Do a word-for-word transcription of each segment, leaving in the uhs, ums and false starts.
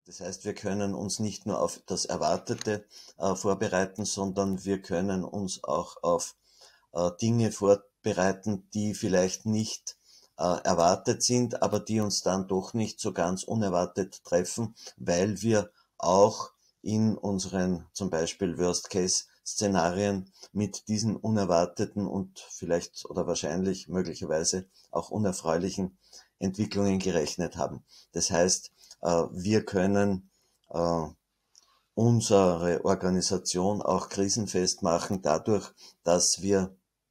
Das heißt, wir können uns nicht nur auf das Erwartete äh, vorbereiten, sondern wir können uns auch auf äh, Dinge vorbereiten, die vielleicht nicht äh, erwartet sind, aber die uns dann doch nicht so ganz unerwartet treffen, weil wir auch in unseren zum Beispiel Worst-Case-Szenarien mit diesen unerwarteten und vielleicht oder wahrscheinlich möglicherweise auch unerfreulichen Entwicklungen gerechnet haben. Das heißt, wir können unsere Organisation auch krisenfest machen dadurch, dass wir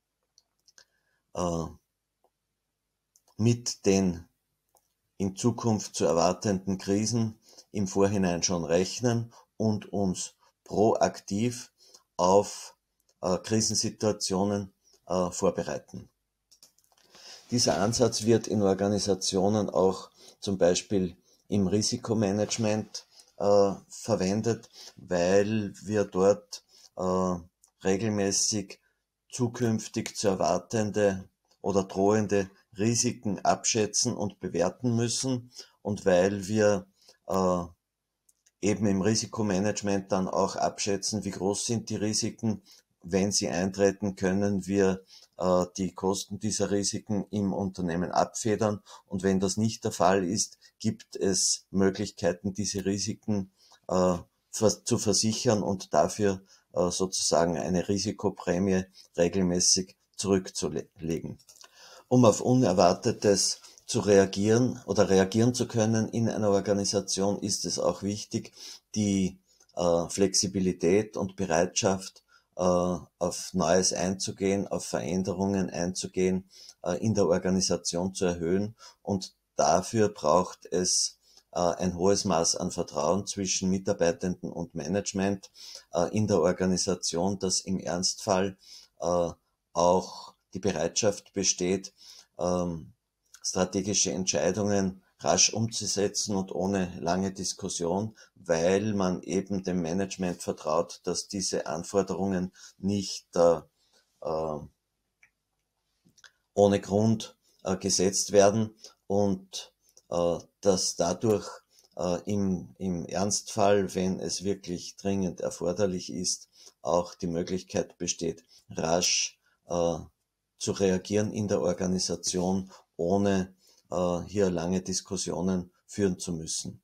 mit den in Zukunft zu erwartenden Krisen im Vorhinein schon rechnen und uns proaktiv auf äh, Krisensituationen äh, vorbereiten. Dieser Ansatz wird in Organisationen auch zum Beispiel im Risikomanagement äh, verwendet, weil wir dort äh, regelmäßig zukünftig zu erwartende oder drohende Risiken abschätzen und bewerten müssen und weil wir äh, eben im Risikomanagement dann auch abschätzen, wie groß sind die Risiken. Wenn sie eintreten, können wir äh, die Kosten dieser Risiken im Unternehmen abfedern. Und wenn das nicht der Fall ist, gibt es Möglichkeiten, diese Risiken äh, zu versichern und dafür äh, sozusagen eine Risikoprämie regelmäßig zurückzulegen. Um auf Unerwartetes zu reagieren oder reagieren zu können in einer Organisation, ist es auch wichtig, die äh, Flexibilität und Bereitschaft äh, auf Neues einzugehen, auf Veränderungen einzugehen, äh, in der Organisation zu erhöhen. Und dafür braucht es äh, ein hohes Maß an Vertrauen zwischen Mitarbeitenden und Management äh, in der Organisation, dass im Ernstfall äh, auch die Bereitschaft besteht, ähm, strategische Entscheidungen rasch umzusetzen und ohne lange Diskussion, weil man eben dem Management vertraut, dass diese Anforderungen nicht äh, äh, ohne Grund äh, gesetzt werden und äh, dass dadurch äh, im, im Ernstfall, wenn es wirklich dringend erforderlich ist, auch die Möglichkeit besteht, rasch äh, zu reagieren in der Organisation, ohne äh, hier lange Diskussionen führen zu müssen.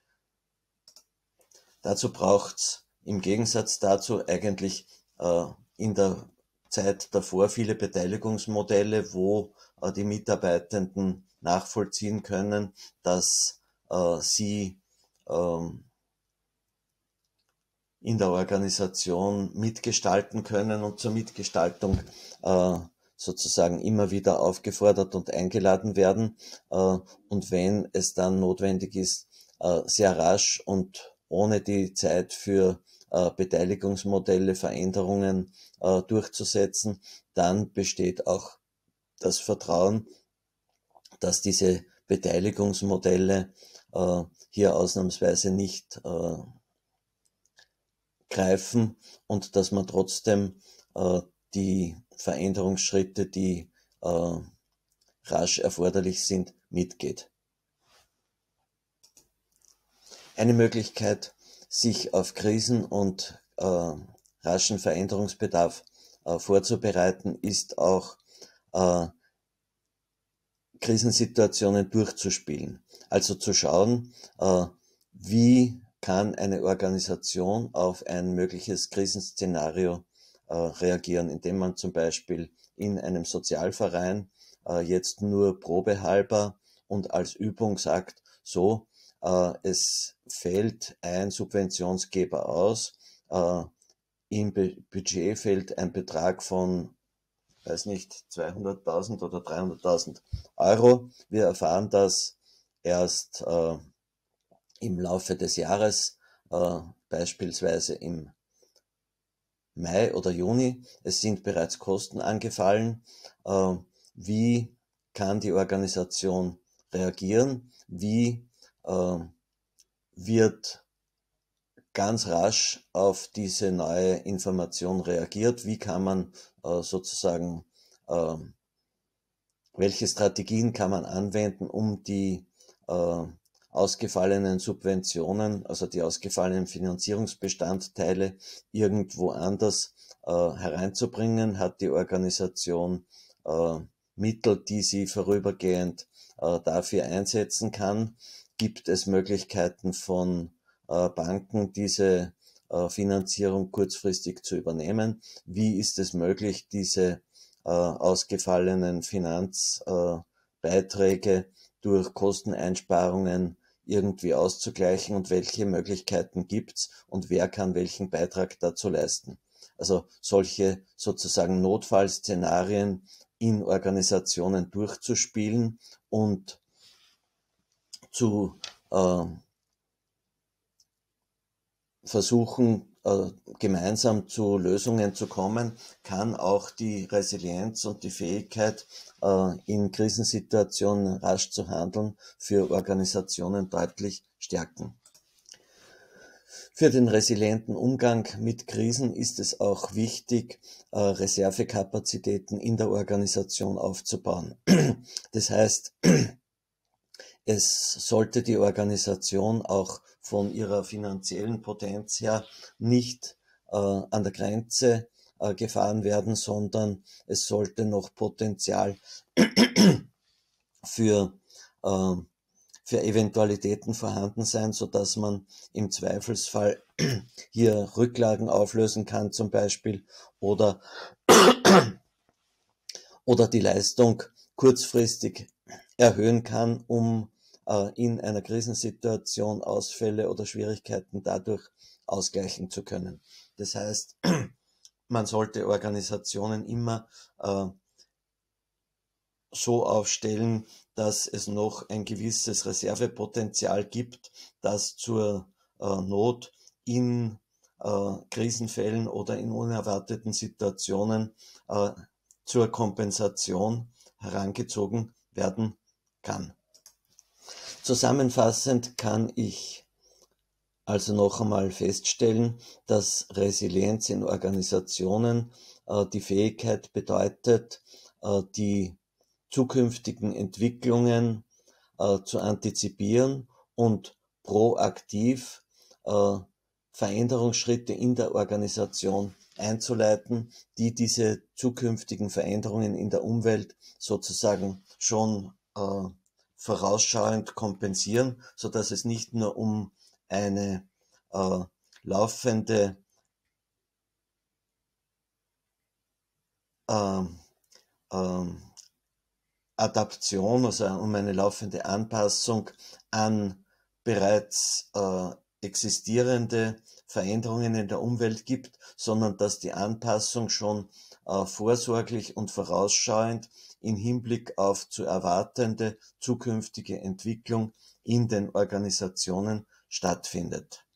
Dazu braucht es im Gegensatz dazu eigentlich äh, in der Zeit davor viele Beteiligungsmodelle, wo äh, die Mitarbeitenden nachvollziehen können, dass äh, sie ähm, in der Organisation mitgestalten können und zur Mitgestaltung äh, sozusagen immer wieder aufgefordert und eingeladen werden äh, und wenn es dann notwendig ist, äh, sehr rasch und ohne die Zeit für äh, Beteiligungsmodelle, Veränderungen äh, durchzusetzen, dann besteht auch das Vertrauen, dass diese Beteiligungsmodelle äh, hier ausnahmsweise nicht äh, greifen und dass man trotzdem äh, die Veränderungsschritte, die äh, rasch erforderlich sind, mitgeht. Eine Möglichkeit, sich auf Krisen und äh, raschen Veränderungsbedarf äh, vorzubereiten, ist auch äh, Krisensituationen durchzuspielen. Also zu schauen, äh, wie kann eine Organisation auf ein mögliches Krisenszenario äh, reagieren, indem man zum Beispiel in einem Sozialverein äh, jetzt nur probehalber und als Übung sagt, so, äh, es fällt ein Subventionsgeber aus, äh, im Budget fällt ein Betrag von, weiß nicht, zweihunderttausend oder dreihunderttausend Euro. Wir erfahren das erst äh, im Laufe des Jahres, äh, beispielsweise im Mai oder Juni. Es sind bereits Kosten angefallen. Äh, wie kann die Organisation reagieren? Wie äh, wird ganz rasch auf diese neue Information reagiert? Wie kann man äh, sozusagen, äh, welche Strategien kann man anwenden, um die äh, ausgefallenen Subventionen, also die ausgefallenen Finanzierungsbestandteile irgendwo anders äh, hereinzubringen? Hat die Organisation äh, Mittel, die sie vorübergehend äh, dafür einsetzen kann? Gibt es Möglichkeiten von äh, Banken, diese äh, Finanzierung kurzfristig zu übernehmen? Wie ist es möglich, diese äh, ausgefallenen Finanzbeiträge äh, durch Kosteneinsparungen irgendwie auszugleichen, und welche Möglichkeiten gibt's und wer kann welchen Beitrag dazu leisten? Also solche sozusagen Notfallszenarien in Organisationen durchzuspielen und zu äh, versuchen, äh, gemeinsam zu Lösungen zu kommen, kann auch die Resilienz und die Fähigkeit, äh, in Krisensituationen rasch zu handeln, für Organisationen deutlich stärken. Für den resilienten Umgang mit Krisen ist es auch wichtig, äh, Reservekapazitäten in der Organisation aufzubauen. Das heißt, es sollte die Organisation auch von ihrer finanziellen Potenz her nicht äh, an der Grenze äh, gefahren werden, sondern es sollte noch Potenzial für, äh, für Eventualitäten vorhanden sein, so dass man im Zweifelsfall hier Rücklagen auflösen kann zum Beispiel, oder, oder die Leistung kurzfristig erhöhen kann, um äh, in einer Krisensituation Ausfälle oder Schwierigkeiten dadurch ausgleichen zu können. Das heißt, man sollte Organisationen immer äh, so aufstellen, dass es noch ein gewisses Reservepotenzial gibt, das zur äh, Not in äh, Krisenfällen oder in unerwarteten Situationen äh, zur Kompensation herangezogen werden kann. Zusammenfassend kann ich also noch einmal feststellen, dass Resilienz in Organisationen äh, die Fähigkeit bedeutet, äh, die zukünftigen Entwicklungen äh, zu antizipieren und proaktiv äh, Veränderungsschritte in der Organisation einzuleiten, die diese zukünftigen Veränderungen in der Umwelt sozusagen schon äh, vorausschauend kompensieren, so dass es nicht nur um eine äh, laufende äh, äh, Adaption, also um eine laufende Anpassung an bereits äh, existierende Veränderungen in der Umwelt gibt, sondern dass die Anpassung schon äh, vorsorglich und vorausschauend in Hinblick auf zu erwartende zukünftige Entwicklung in den Organisationen stattfindet.